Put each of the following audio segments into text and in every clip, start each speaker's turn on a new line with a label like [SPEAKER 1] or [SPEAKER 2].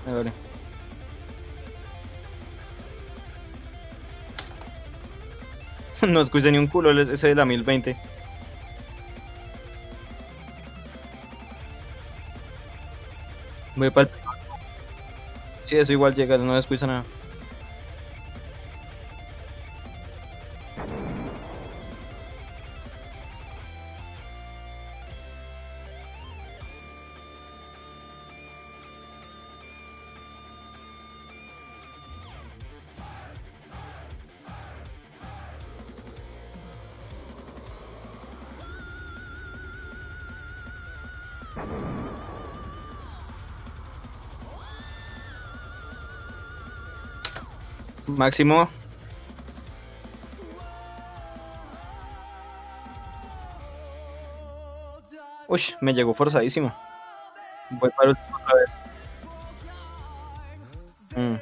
[SPEAKER 1] Vale. No escuché ni un culo ese de la 1020. Voy para el... Sí, eso igual llega, no escucha nada. Máximo. Uy, me llegó forzadísimo. Voy para el último otra vez. Mm.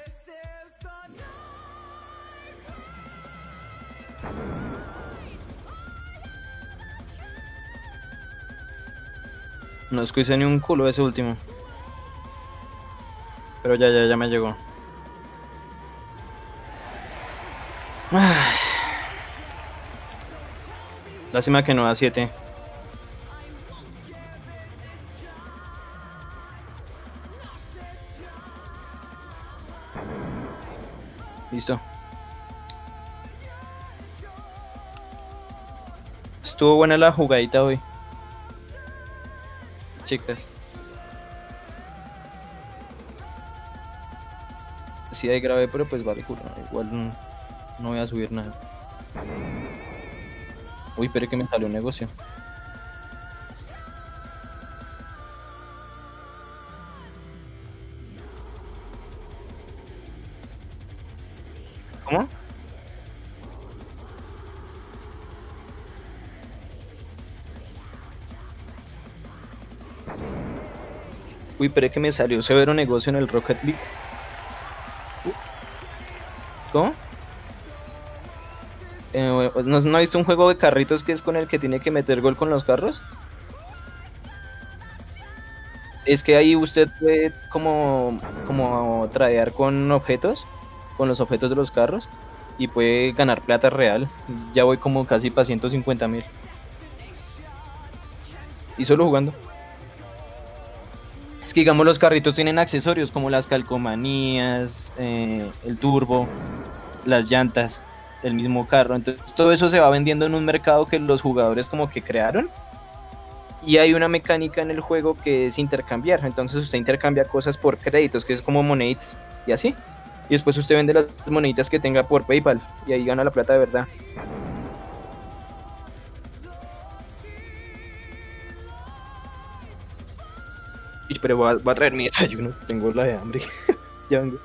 [SPEAKER 1] No escuché ni un culo ese último. Pero ya me llegó. Ay, lástima que no da 7. Listo. Estuvo buena la jugadita hoy, chicas. Sí hay grave, pero pues vale, culo. Igual no voy a subir nada. Uy, pero que me salió un negocio. ¿Cómo? Uy, pero que me salió severo negocio en el Rocket League. ¿Cómo? ¿No ha visto un juego de carritos que es con el que tiene que meter gol con los carros? Es que ahí usted puede como tradear con objetos, con los objetos de los carros, y puede ganar plata real. Ya voy como casi para 150.000. Y solo jugando. Es que digamos los carritos tienen accesorios como las calcomanías, el turbo, las llantas, el mismo carro. Entonces todo eso se va vendiendo en un mercado que los jugadores como que crearon. Y hay una mecánica en el juego que es intercambiar. Entonces usted intercambia cosas por créditos, que es como moneditas y así. Y después usted vende las moneditas que tenga por PayPal y ahí gana la plata de verdad. Pero voy a traer mi desayuno, tengo la de hambre. Ya vengo.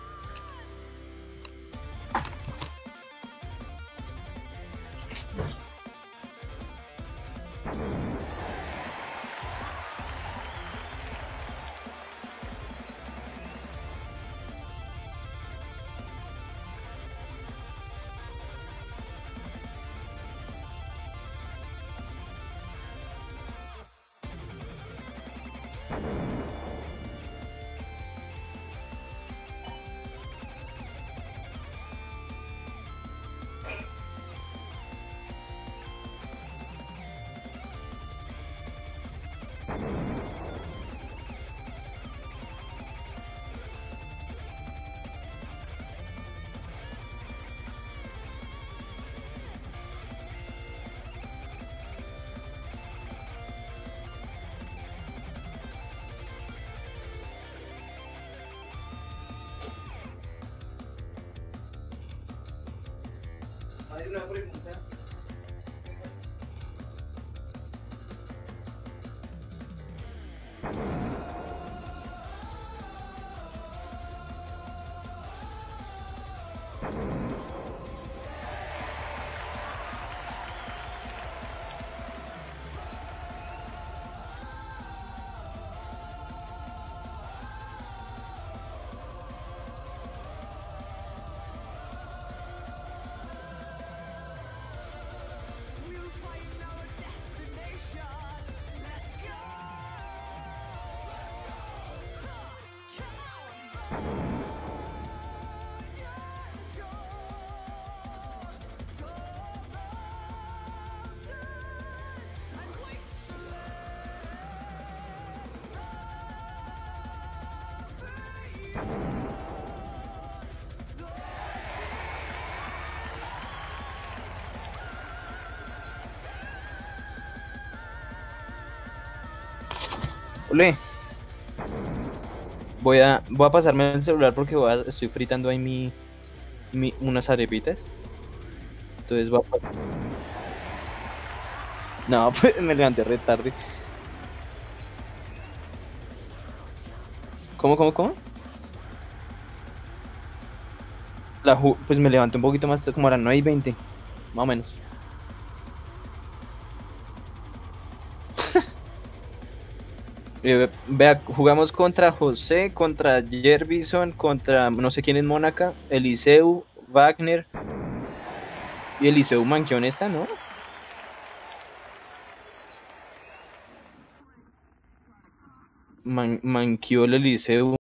[SPEAKER 1] Hay una pregunta. Ole, voy a pasarme el celular porque estoy fritando ahí unas arepitas. Entonces no, pues me levanté re tarde. ¿Cómo? Pues me levanté un poquito más, como a las 9:20, más o menos. Vea, jugamos contra José, contra Jervison, contra no sé quién es Mónaca, Eliseu, Wagner y Eliseu Manquión está, ¿no? Manquió el Eliseu.